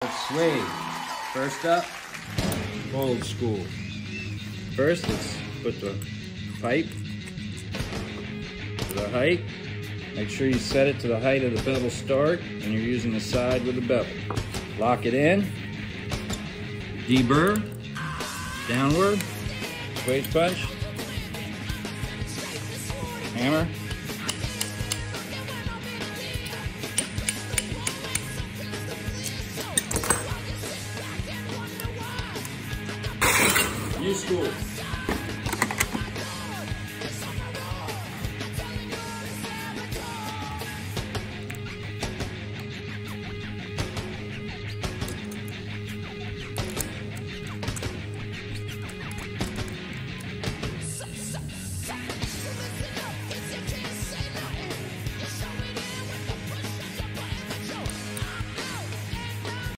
That's Swage. First up, old school. First, let's put the pipe to the height. Make sure you set it to the height of the bevel start, and you're using the side with the bevel. Lock it in. Deburr. Downward. Swage punch. Hammer. New school.